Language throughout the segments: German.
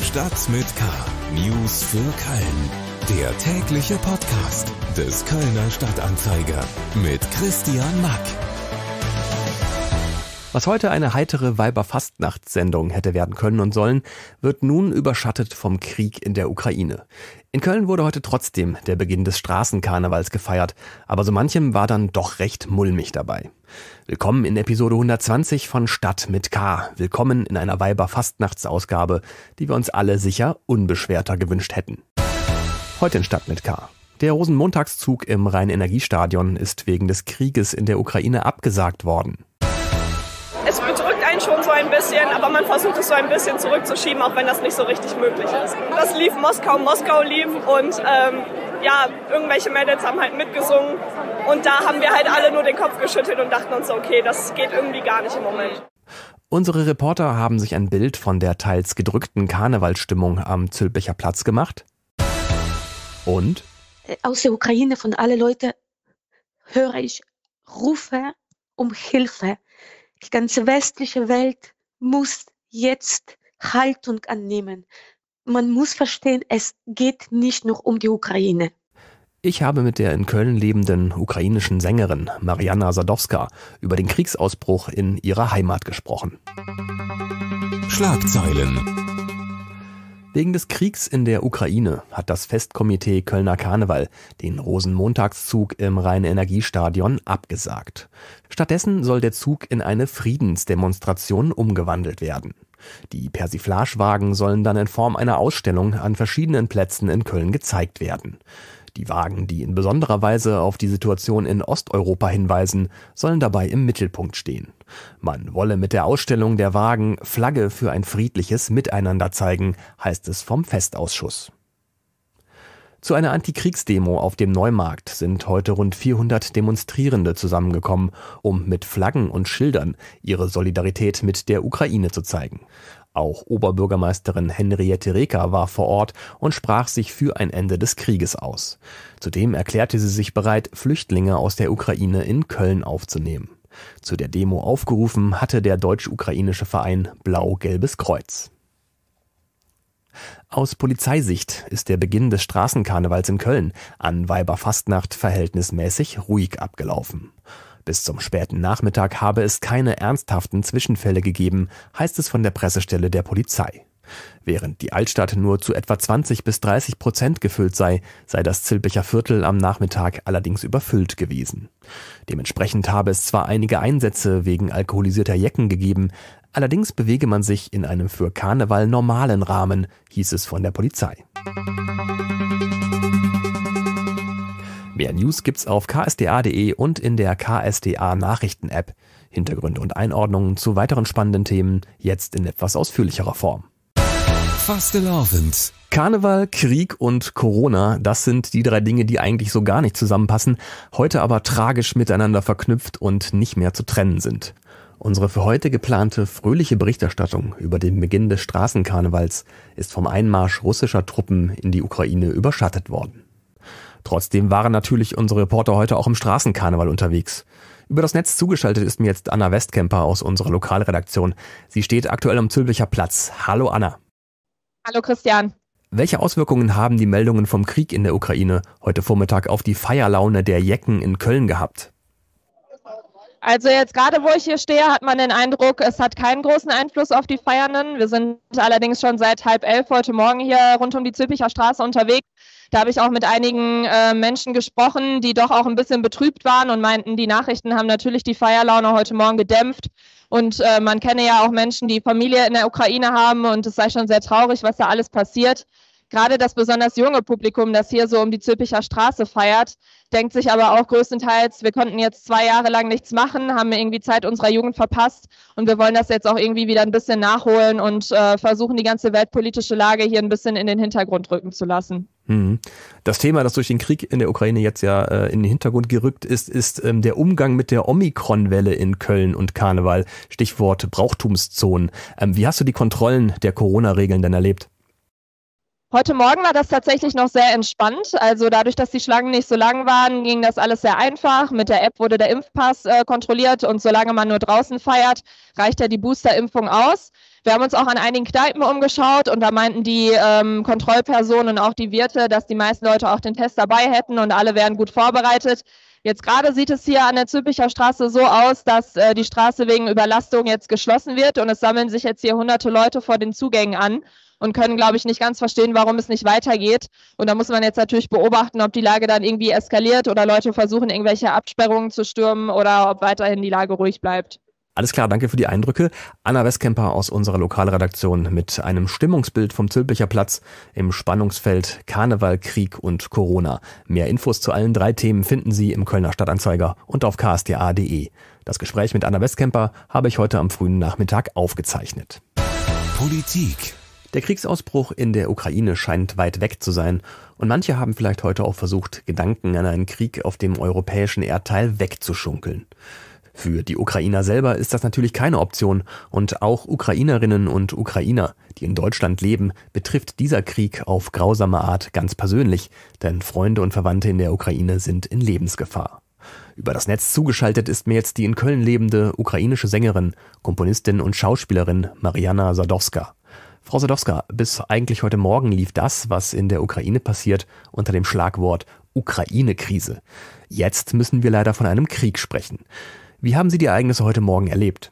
Stadt mit K. News für Köln. Der tägliche Podcast des Kölner Stadtanzeiger mit Christian Mack. Was heute eine heitere Weiberfastnachtssendung hätte werden können und sollen, wird nun überschattet vom Krieg in der Ukraine. In Köln wurde heute trotzdem der Beginn des Straßenkarnevals gefeiert, aber so manchem war dann doch recht mulmig dabei. Willkommen in Episode 120 von Stadt mit K. Willkommen in einer Weiberfastnachtsausgabe, die wir uns alle sicher unbeschwerter gewünscht hätten. Heute in Stadt mit K. Der Rosenmontagszug im Rhein-Energie-Stadion ist wegen des Krieges in der Ukraine abgesagt worden. Es bedrückt einen schon so ein bisschen, aber man versucht es so ein bisschen zurückzuschieben, auch wenn das nicht so richtig möglich ist. Das lief Moskau lief und irgendwelche Mädels haben halt mitgesungen und da haben wir halt alle nur den Kopf geschüttelt und dachten uns so, okay, das geht irgendwie gar nicht im Moment. Unsere Reporter haben sich ein Bild von der teils gedrückten Karnevalsstimmung am Zülpicher Platz gemacht. Und? Aus der Ukraine von allen Leuten höre ich Rufe um Hilfe. Die ganze westliche Welt muss jetzt Haltung annehmen. Man muss verstehen, es geht nicht nur um die Ukraine. Ich habe mit der in Köln lebenden ukrainischen Sängerin Marianna Sadowska über den Kriegsausbruch in ihrer Heimat gesprochen. Schlagzeilen. Wegen des Kriegs in der Ukraine hat das Festkomitee Kölner Karneval den Rosenmontagszug im Rhein-Energie-Stadion abgesagt. Stattdessen soll der Zug in eine Friedensdemonstration umgewandelt werden. Die Persiflagewagen sollen dann in Form einer Ausstellung an verschiedenen Plätzen in Köln gezeigt werden. Die Wagen, die in besonderer Weise auf die Situation in Osteuropa hinweisen, sollen dabei im Mittelpunkt stehen. Man wolle mit der Ausstellung der Wagen Flagge für ein friedliches Miteinander zeigen, heißt es vom Festausschuss. Zu einer Antikriegsdemo auf dem Neumarkt sind heute rund 400 Demonstrierende zusammengekommen, um mit Flaggen und Schildern ihre Solidarität mit der Ukraine zu zeigen. Auch Oberbürgermeisterin Henriette Reker war vor Ort und sprach sich für ein Ende des Krieges aus. Zudem erklärte sie sich bereit, Flüchtlinge aus der Ukraine in Köln aufzunehmen. Zu der Demo aufgerufen hatte der deutsch-ukrainische Verein Blau-Gelbes Kreuz. Aus Polizeisicht ist der Beginn des Straßenkarnevals in Köln an Weiberfastnacht verhältnismäßig ruhig abgelaufen. Bis zum späten Nachmittag habe es keine ernsthaften Zwischenfälle gegeben, heißt es von der Pressestelle der Polizei. Während die Altstadt nur zu etwa 20-30% gefüllt sei das Zülpicher Viertel am Nachmittag allerdings überfüllt gewesen. Dementsprechend habe es zwar einige Einsätze wegen alkoholisierter Jecken gegeben, allerdings bewege man sich in einem für Karneval normalen Rahmen, hieß es von der Polizei. Mehr News gibt's auf ksda.de und in der KSDA Nachrichten-App. Hintergründe und Einordnungen zu weiteren spannenden Themen jetzt in etwas ausführlicherer Form. Fastelavend. Karneval, Krieg und Corona, das sind die drei Dinge, die eigentlich so gar nicht zusammenpassen, heute aber tragisch miteinander verknüpft und nicht mehr zu trennen sind. Unsere für heute geplante fröhliche Berichterstattung über den Beginn des Straßenkarnevals ist vom Einmarsch russischer Truppen in die Ukraine überschattet worden. Trotzdem waren natürlich unsere Reporter heute auch im Straßenkarneval unterwegs. Über das Netz zugeschaltet ist mir jetzt Anna Westkemper aus unserer Lokalredaktion. Sie steht aktuell am Zülpicher Platz. Hallo Anna. Hallo Christian. Welche Auswirkungen haben die Meldungen vom Krieg in der Ukraine heute Vormittag auf die Feierlaune der Jecken in Köln gehabt? Also jetzt gerade, wo ich hier stehe, hat man den Eindruck, es hat keinen großen Einfluss auf die Feiernden. Wir sind allerdings schon seit 10:30 heute Morgen hier rund um die Zülpicher Straße unterwegs. Da habe ich auch mit einigen Menschen gesprochen, die doch auch ein bisschen betrübt waren und meinten, die Nachrichten haben natürlich die Feierlaune heute Morgen gedämpft. Und man kenne ja auch Menschen, die Familie in der Ukraine haben und es sei schon sehr traurig, was da alles passiert. Gerade das besonders junge Publikum, das hier so um die Zülpicher Straße feiert, denkt sich aber auch größtenteils, wir konnten jetzt 2 Jahre lang nichts machen, haben irgendwie Zeit unserer Jugend verpasst und wir wollen das jetzt auch irgendwie wieder ein bisschen nachholen und versuchen, die ganze weltpolitische Lage hier ein bisschen in den Hintergrund rücken zu lassen. Das Thema, das durch den Krieg in der Ukraine jetzt ja in den Hintergrund gerückt ist der Umgang mit der Omikron-Welle in Köln und Karneval, Stichwort Brauchtumszonen. Wie hast du die Kontrollen der Corona-Regeln denn erlebt? Heute Morgen war das tatsächlich noch sehr entspannt. Also dadurch, dass die Schlangen nicht so lang waren, ging das alles sehr einfach. Mit der App wurde der Impfpass kontrolliert und solange man nur draußen feiert, reicht ja die Boosterimpfung aus. Wir haben uns auch an einigen Kneipen umgeschaut und da meinten die Kontrollpersonen und auch die Wirte, dass die meisten Leute auch den Test dabei hätten und alle wären gut vorbereitet. Jetzt gerade sieht es hier an der Zülpicher Straße so aus, dass die Straße wegen Überlastung jetzt geschlossen wird und es sammeln sich jetzt hier hunderte Leute vor den Zugängen an und können, glaube ich, nicht ganz verstehen, warum es nicht weitergeht. Und da muss man jetzt natürlich beobachten, ob die Lage dann irgendwie eskaliert oder Leute versuchen, irgendwelche Absperrungen zu stürmen oder ob weiterhin die Lage ruhig bleibt. Alles klar, danke für die Eindrücke. Anna Westkemper aus unserer Lokalredaktion mit einem Stimmungsbild vom Zülpicher Platz im Spannungsfeld Karneval, Krieg und Corona. Mehr Infos zu allen 3 Themen finden Sie im Kölner Stadtanzeiger und auf ksta.de. Das Gespräch mit Anna Westkemper habe ich heute am frühen Nachmittag aufgezeichnet. Politik. Der Kriegsausbruch in der Ukraine scheint weit weg zu sein und manche haben vielleicht heute auch versucht, Gedanken an einen Krieg auf dem europäischen Erdteil wegzuschunkeln. Für die Ukrainer selber ist das natürlich keine Option und auch Ukrainerinnen und Ukrainer, die in Deutschland leben, betrifft dieser Krieg auf grausame Art ganz persönlich, denn Freunde und Verwandte in der Ukraine sind in Lebensgefahr. Über das Netz zugeschaltet ist mir jetzt die in Köln lebende ukrainische Sängerin, Komponistin und Schauspielerin Marianna Sadowska. Frau Sadowska, bis eigentlich heute Morgen lief das, was in der Ukraine passiert, unter dem Schlagwort Ukraine-Krise. Jetzt müssen wir leider von einem Krieg sprechen. Wie haben Sie die Ereignisse heute Morgen erlebt?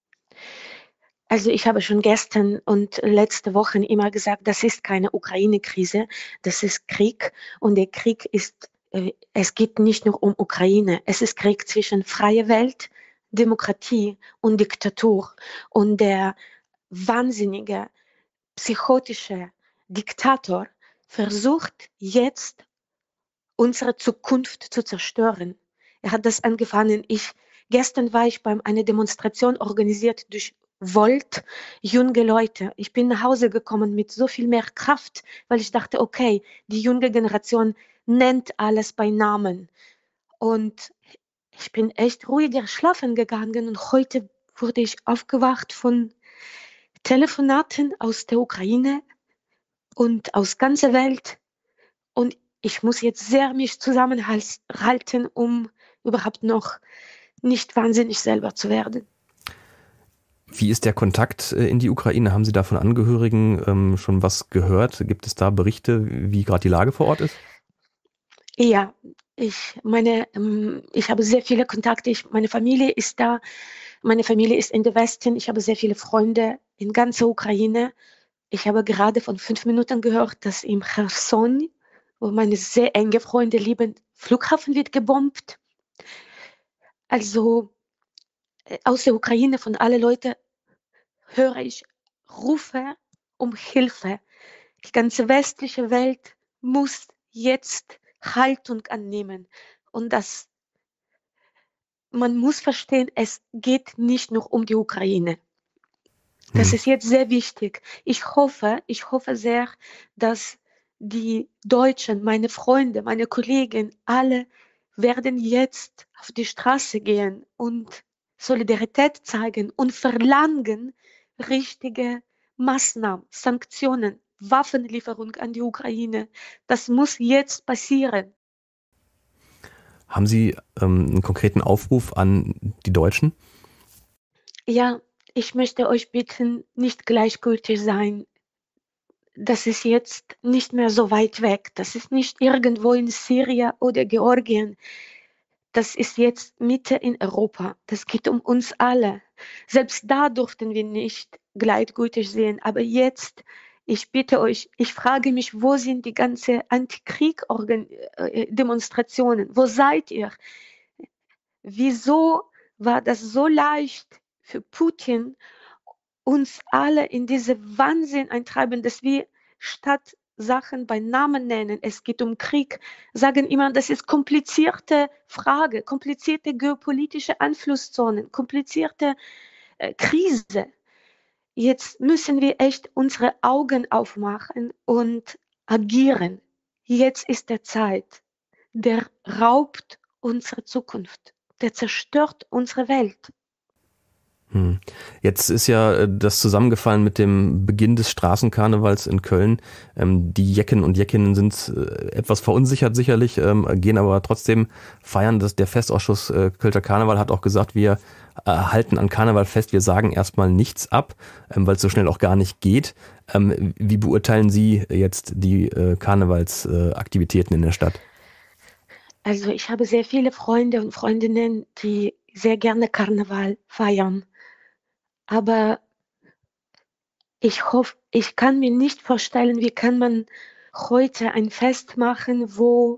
Also ich habe schon gestern und letzte Woche immer gesagt, das ist keine Ukraine-Krise, das ist Krieg. Und der Krieg ist, es geht nicht nur um Ukraine, es ist Krieg zwischen freier Welt, Demokratie und Diktatur. Und der wahnsinnige, psychotische Diktator versucht jetzt, unsere Zukunft zu zerstören. Er hat das angefangen. Gestern war ich bei einer Demonstration organisiert durch Volt, junge Leute. Ich bin nach Hause gekommen mit so viel mehr Kraft, weil ich dachte, okay, die junge Generation nennt alles bei Namen. Und ich bin echt ruhiger schlafen gegangen und heute wurde ich aufgewacht von Telefonaten aus der Ukraine und aus ganzer Welt. Und ich muss jetzt sehr mich zusammenhalten, um überhaupt noch nicht wahnsinnig selber zu werden. Wie ist der Kontakt in die Ukraine? Haben Sie da von Angehörigen schon was gehört? Gibt es da Berichte, wie gerade die Lage vor Ort ist? Ja, ich habe sehr viele Kontakte. Meine Familie ist da. Meine Familie ist in der Westen. Ich habe sehr viele Freunde in ganzer Ukraine. Ich habe gerade von 5 Minuten gehört, dass im Cherson, wo meine sehr enge Freunde leben, Flughafen wird gebombt. Also aus der Ukraine von allen Leuten höre ich Rufe um Hilfe. Die ganze westliche Welt muss jetzt Haltung annehmen. Und man muss verstehen, es geht nicht nur um die Ukraine. Das ist jetzt sehr wichtig. Ich hoffe sehr, dass die Deutschen, meine Freunde, meine Kollegen, alle werden jetzt auf die Straße gehen und Solidarität zeigen und verlangen richtige Maßnahmen, Sanktionen, Waffenlieferung an die Ukraine. Das muss jetzt passieren. Haben Sie einen konkreten Aufruf an die Deutschen? Ja, ich möchte euch bitten, nicht gleichgültig sein. Das ist jetzt nicht mehr so weit weg. Das ist nicht irgendwo in Syrien oder Georgien. Das ist jetzt Mitte in Europa. Das geht um uns alle. Selbst da durften wir nicht gleichgültig sehen. Aber jetzt, ich bitte euch, ich frage mich, wo sind die ganzen Antikrieg-Demonstrationen? Wo seid ihr? Wieso war das so leicht für Putin, uns alle in diese Wahnsinn eintreiben, dass wir statt Sachen bei Namen nennen, es geht um Krieg, sagen immer, das ist komplizierte Frage, komplizierte geopolitische Einflusszonen, komplizierte Krise. Jetzt müssen wir echt unsere Augen aufmachen und agieren. Jetzt ist der Zeit. Der raubt unsere Zukunft. Der zerstört unsere Welt. Jetzt ist ja das zusammengefallen mit dem Beginn des Straßenkarnevals in Köln. Die Jecken und Jeckinnen sind etwas verunsichert sicherlich, gehen aber trotzdem feiern. Der Festausschuss Kölscher Karneval hat auch gesagt, wir halten an Karneval fest, wir sagen erstmal nichts ab, weil es so schnell auch gar nicht geht. Wie beurteilen Sie jetzt die Karnevalsaktivitäten in der Stadt? Also ich habe sehr viele Freunde und Freundinnen, die sehr gerne Karneval feiern. Aber ich hoffe, ich kann mir nicht vorstellen, wie kann man heute ein Fest machen, wo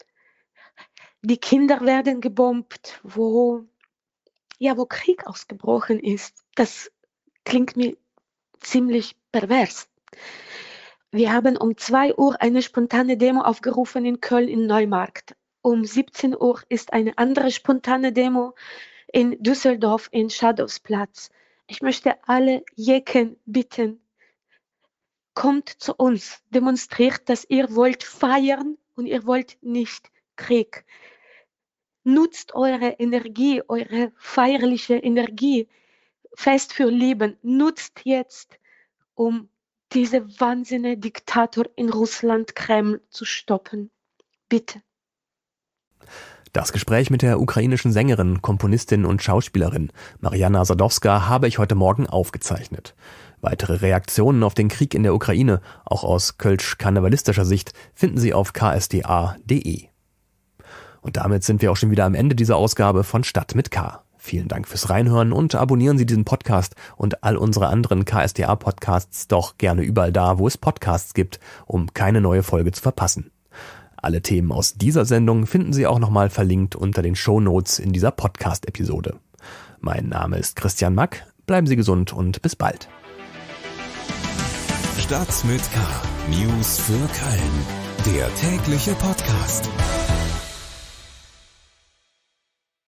die Kinder werden gebombt, wo Krieg ausgebrochen ist. Das klingt mir ziemlich pervers. Wir haben um 2 Uhr eine spontane Demo aufgerufen in Köln in Neumarkt. Um 17 Uhr ist eine andere spontane Demo in Düsseldorf in Schadowsplatz. Ich möchte alle Jecken bitten, kommt zu uns, demonstriert, dass ihr wollt feiern und ihr wollt nicht Krieg. Nutzt eure Energie, eure feierliche Energie, Fest für Leben, nutzt jetzt, um diese wahnsinnige Diktator in Russland, Kreml, zu stoppen. Bitte. Das Gespräch mit der ukrainischen Sängerin, Komponistin und Schauspielerin Marianna Sadowska habe ich heute Morgen aufgezeichnet. Weitere Reaktionen auf den Krieg in der Ukraine, auch aus kölsch-karnevalistischer Sicht, finden Sie auf ksda.de. Und damit sind wir auch schon wieder am Ende dieser Ausgabe von Stadt mit K. Vielen Dank fürs Reinhören und abonnieren Sie diesen Podcast und all unsere anderen KSDA-Podcasts doch gerne überall da, wo es Podcasts gibt, um keine neue Folge zu verpassen. Alle Themen aus dieser Sendung finden Sie auch nochmal verlinkt unter den Shownotes in dieser Podcast-Episode. Mein Name ist Christian Mack, bleiben Sie gesund und bis bald. Stadt mit K. News für Köln. Der tägliche Podcast.